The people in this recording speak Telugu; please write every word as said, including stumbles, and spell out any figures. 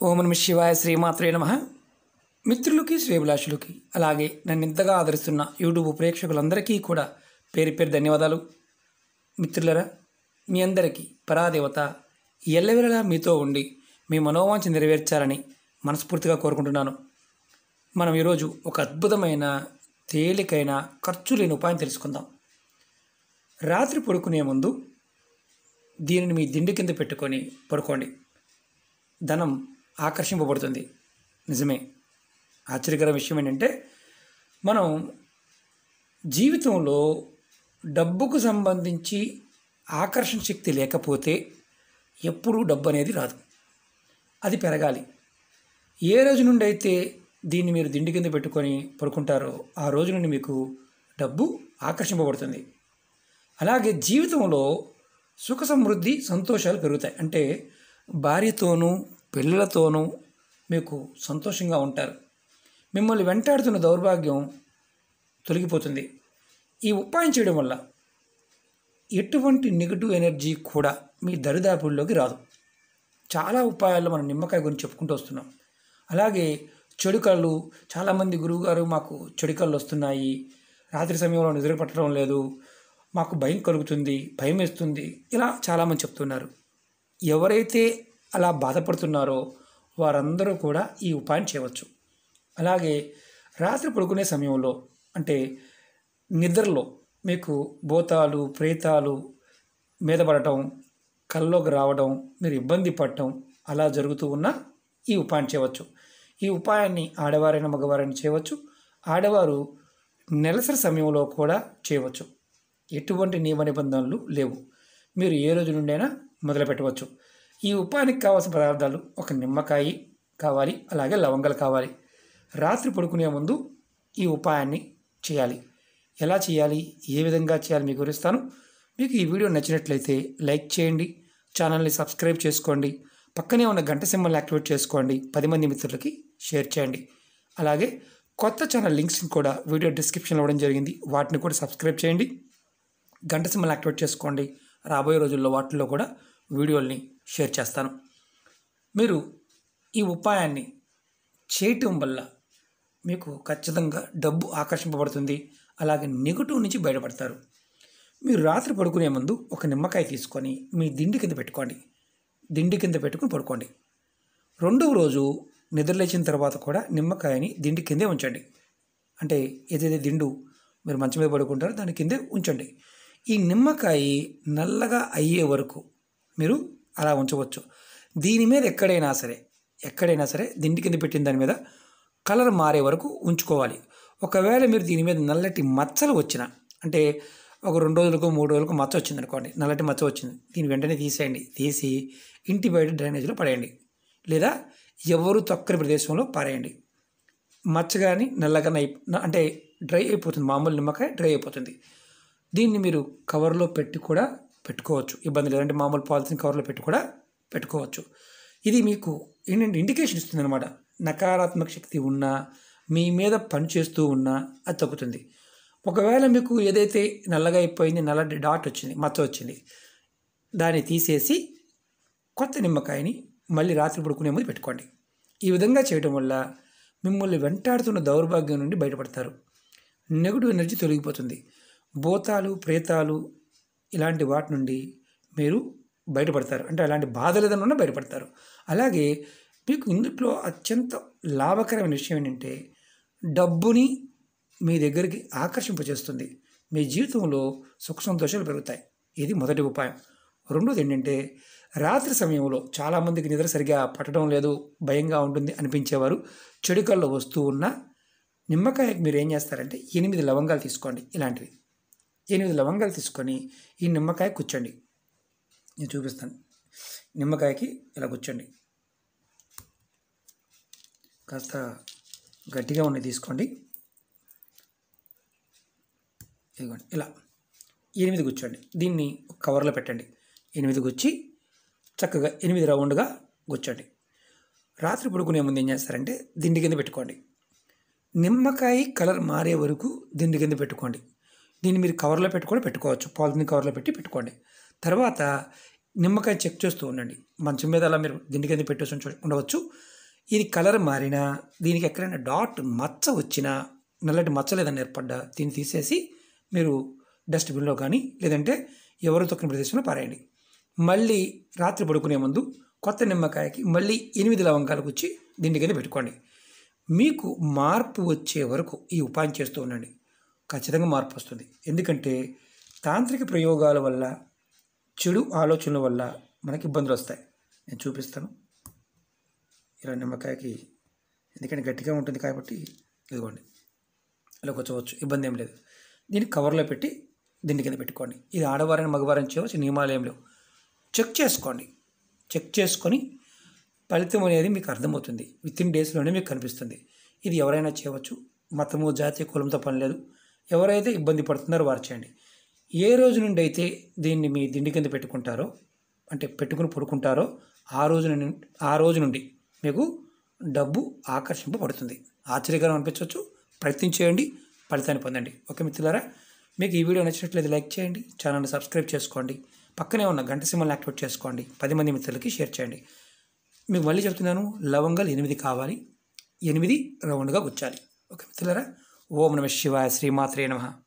ఓం నమః శివాయ శ్రీమాత్రే నమః. మిత్రులకి శ్రేభిలాషులకి అలాగే నన్ను ఇంతగా ఆదరిస్తున్న యూట్యూబ్ ప్రేక్షకులందరికీ కూడా పేరు పేరు ధన్యవాదాలు. మిత్రులరా, మీ అందరికీ పరాదేవత ఎల్లవెల్లలా మీతో ఉండి మీ మనోవాంఛ నెరవేర్చాలని మనస్ఫూర్తిగా కోరుకుంటున్నాను. మనం ఈరోజు ఒక అద్భుతమైన తేలికైన ఖర్చు లేని ఉపాయం తెలుసుకుందాం. రాత్రి పడుకునే ముందు దీనిని మీ దిండు కింద పెట్టుకొని పడుకోండి. ధనం ఆకర్షింపబడుతుంది. నిజమే. ఆశ్చర్యకర విషయం ఏంటంటే, మనం జీవితంలో డబ్బుకు సంబంధించి ఆకర్షణ శక్తి లేకపోతే ఎప్పుడూ డబ్బు అనేది రాదు. అది పెరగాలి. ఏ రోజు నుండి అయితే దీన్ని మీరు దిండు కింద పెట్టుకొని పడుకుంటారో ఆ రోజు నుండి మీకు డబ్బు ఆకర్షింపబడుతుంది. అలాగే జీవితంలో సుఖ సమృద్ధి సంతోషాలు పెరుగుతాయి. అంటే భార్యతోనూ పిల్లలతోనూ మీకు సంతోషంగా ఉంటారు. మిమ్మల్ని వెంటాడుతున్న దౌర్భాగ్యం తొలగిపోతుంది. ఈ ఉపాయం చేయడం వల్ల ఎటువంటి నెగిటివ్ ఎనర్జీ కూడా మీ దరిదాపుల్లోకి రాదు. చాలా ఉపాయాల్లో మనం నిమ్మకాయ గురించి చెప్పుకుంటూ వస్తున్నాం. అలాగే చెడు కళ్ళు, చాలామంది గురువుగారు మాకు చెడు కళ్ళు వస్తున్నాయి, రాత్రి సమయంలో నిద్ర పట్టడం లేదు, మాకు భయం కలుగుతుంది, భయం వేస్తుంది, ఇలా చాలామంది చెప్తున్నారు. ఎవరైతే అలా బాధపడుతున్నారో వారందరూ కూడా ఈ ఉపాయం చేయవచ్చు. అలాగే రాత్రి పడుకునే సమయంలో అంటే నిద్రలో మీకు భూతాలు ప్రేతాలు మీద పడటం, కల్లోకి రావడం, మీరు ఇబ్బంది పడటం అలా జరుగుతూ ఉన్న ఈ ఉపాయం చేయవచ్చు. ఈ ఉపాయాన్ని ఆడవారైనా మగవారైనా చేయవచ్చు. ఆడవారు నెలసరి సమయంలో కూడా చేయవచ్చు. ఎటువంటి నియమ నిబంధనలు లేవు. మీరు ఏ రోజు నుండైనా మొదలు పెట్టవచ్చు. ఈ ఉపాయానికి కావాల్సిన పదార్థాలు ఒక నిమ్మకాయ కావాలి, అలాగే లవంగాలు కావాలి. రాత్రి పడుకునే ముందు ఈ ఉపాయాన్ని చేయాలి. ఎలా చేయాలి, ఏ విధంగా చేయాలి మీకు వివరిస్తాను. మీకు ఈ వీడియో నచ్చినట్లయితే లైక్ చేయండి, ఛానల్ని సబ్స్క్రైబ్ చేసుకోండి, పక్కనే ఉన్న గంట సింబల్ని యాక్టివేట్ చేసుకోండి, పది మంది మిత్రులకి షేర్ చేయండి. అలాగే కొత్త ఛానల్ లింక్స్ని కూడా వీడియో డిస్క్రిప్షన్లో ఇవ్వడం జరిగింది, వాటిని కూడా సబ్స్క్రైబ్ చేయండి, గంట సింబల్ యాక్టివేట్ చేసుకోండి. రాబోయే రోజుల్లో వాటిల్లో కూడా వీడియోల్ని షేర్ చేస్తాను. మీరు ఈ ఉపాయాన్ని చేయటం వల్ల మీకు ఖచ్చితంగా డబ్బు ఆకర్షింపబడుతుంది. అలాగే నెగటివ్ నుంచి బయటపడతారు. మీరు రాత్రి పడుకునే ముందు ఒక నిమ్మకాయ తీసుకొని మీ దిండి కింద పెట్టుకోండి. దిండి కింద పెట్టుకుని పడుకోండి. రెండవ రోజు నిద్రలేచిన తర్వాత కూడా నిమ్మకాయని దిండి కిందే ఉంచండి. అంటే ఏదైతే దిండు మీరు మంచం మీద పడుకుంటారో దాని కిందే ఉంచండి. ఈ నిమ్మకాయ నల్లగా అయ్యే వరకు మీరు అలా ఉంచవచ్చు. దీని మీద ఎక్కడైనా సరే ఎక్కడైనా సరే దిండి కింద పెట్టిన దాని మీద కలర్ మారే వరకు ఉంచుకోవాలి. ఒకవేళ మీరు దీని మీద నల్లటి మచ్చలు వచ్చిన, అంటే ఒక రెండు రోజులకు మూడు రోజులకు మచ్చ వచ్చింది అనుకోండి, నల్లటి మచ్చ వచ్చింది, దీన్ని వెంటనే తీసేయండి. తీసి ఇంటి బయట డ్రైనేజీలో పడేయండి, లేదా ఎవరు తొక్కని ప్రదేశంలో పారేయండి. మచ్చ కానీ నల్లగా అంటే డ్రై అయిపోతుంది. మామూలు నిమ్మకాయ డ్రై అయిపోతుంది. దీన్ని మీరు కవర్లో పెట్టి కూడా పెట్టుకోవచ్చు, ఇబ్బంది లేదంటే మామూలు పాలిథిన్ కవర్లో పెట్టి కూడా పెట్టుకోవచ్చు. ఇది మీకు ఏంటంటే ఇండికేషన్ ఇస్తుంది అనమాట. నకారాత్మక శక్తి ఉన్నా, మీ మీద పనిచేస్తూ ఉన్నా అది తగ్గుతుంది. ఒకవేళ మీకు ఏదైతే నల్లగా అయిపోయింది, నల్లటి డాట్ వచ్చింది, మచ్చ వచ్చింది, దాన్ని తీసేసి కొత్త నిమ్మకాయని మళ్ళీ రాత్రి పడుకునే ముందు పెట్టుకోండి. ఈ విధంగా చేయడం వల్ల మిమ్మల్ని వెంటాడుతున్న దౌర్భాగ్యం నుండి బయటపడతారు. నెగిటివ్ ఎనర్జీ తొలగిపోతుంది. భూతాలు ప్రేతాలు ఇలాంటి వాటి నుండి మీరు బయటపడతారు. అంటే అలాంటి బాధలు ఏదైనా బయటపడతారు. అలాగే మీకు ఇందులో అత్యంత లాభకరమైన విషయం ఏంటంటే డబ్బుని మీ దగ్గరికి ఆకర్షింపచేస్తుంది. మీ జీవితంలో సుఖ సంతోషాలు పెరుగుతాయి. ఇది మొదటి ఉపాయం. రెండోది ఏంటంటే, రాత్రి సమయంలో చాలామందికి నిద్ర సరిగా పట్టడం లేదు, భయంగా ఉంటుంది అనిపించేవారు చెడు కళ్ళు వస్తూ ఉన్న నిమ్మకాయకి మీరు ఏం చేస్తారంటే ఎనిమిది లవంగాలు తీసుకోండి. ఇలాంటివి ఎనిమిది లవంగాలు తీసుకొని ఈ నిమ్మకాయ కూర్చోండి. నేను చూపిస్తాను. నిమ్మకాయకి ఇలా కూర్చోండి. కాస్త గట్టిగా ఉన్నది తీసుకోండి. ఇదిగోండి, ఇలా ఎనిమిది కూర్చోండి. దీన్ని కవర్లో పెట్టండి. ఎనిమిది గుచ్చి చక్కగా ఎనిమిది రౌండ్గా కూర్చోండి. రాత్రి పడుకునే ముందు ఏం చేస్తారంటే దిండి కింద పెట్టుకోండి. నిమ్మకాయ కలర్ మారే వరకు దిండి కింద పెట్టుకోండి. దీన్ని మీరు కవర్లో పెట్టి కూడా పెట్టుకోవచ్చు, పాలిథిన్ కవర్లో పెట్టి పెట్టుకోండి. తర్వాత నిమ్మకాయ చెక్ చేస్తూ ఉండండి. మంచం మీద అలా మీరు దిండి కింద పెట్టేసి ఉండవచ్చు, ఇది కలర్ మారినా, దీనికి ఎక్కడైనా డాట్ మచ్చ వచ్చినా, నల్లటి మచ్చ లేదని ఏర్పడ్డా, దీన్ని తీసేసి మీరు డస్ట్బిన్లో కానీ లేదంటే ఎవరు తొక్కిన ప్రదేశంలో పారేయండి. మళ్ళీ రాత్రి పడుకునే ముందు కొత్త నిమ్మకాయకి మళ్ళీ ఎనిమిది లవంగాలకు వచ్చి దిండి కింద పెట్టుకోండి. మీకు మార్పు వచ్చే వరకు ఈ ఉపాయం చేస్తూ ఉండండి. ఖచ్చితంగా మార్పు వస్తుంది. ఎందుకంటే తాంత్రిక ప్రయోగాల వల్ల, చెడు ఆలోచనల వల్ల మనకి ఇబ్బందులు వస్తాయి. నేను చూపిస్తాను. ఇలా నిమ్మకాయకి, ఎందుకంటే గట్టిగా ఉంటుంది కాబట్టి ఇదిగోండి ఇలా కూర్చోవచ్చు, ఇబ్బంది ఏం లేదు. దీన్ని కవర్లో పెట్టి దిండి కింద పెట్టుకోండి. ఇది ఆడవారని మగవారని చేయవచ్చు, నియమాలు ఏం లేవు. చెక్ చేసుకోండి. చెక్ చేసుకొని ఫలితం అనేది మీకు అర్థమవుతుంది. విత్ ఇన్ డేస్లోనే మీకు కనిపిస్తుంది. ఇది ఎవరైనా చేయవచ్చు. మతము, జాతి, కులంతో పని లేదు. ఎవరైతే ఇబ్బంది పడుతున్నారో వారు చేయండి. ఏ రోజు నుండి అయితే దీన్ని మీ దిండి కింద పెట్టుకుంటారో, అంటే పెట్టుకుని పడుకుంటారో, ఆ రోజు నుండి ఆ రోజు నుండి మీకు డబ్బు ఆకర్షింపబడుతుంది. ఆశ్చర్యకరం అనిపించవచ్చు. ప్రయత్నం చేయండి, ఫలితాన్ని పొందండి. ఓకే మిత్రులారా, మీకు ఈ వీడియో నచ్చినట్లయితే లైక్ చేయండి, ఛానల్ని సబ్స్క్రైబ్ చేసుకోండి, పక్కనే ఉన్న గంట సింబల్ని యాక్టివేట్ చేసుకోండి, పది మంది మిత్రులకి షేర్ చేయండి. మీకు మళ్ళీ చెప్తున్నాను, లవంగాలు ఎనిమిది కావాలి, ఎనిమిది రౌండ్గా గుచ్చాలి. ఓకే మిత్రులారా, ఓం నమః శివాయ, శ్రీమాత్రే నమః.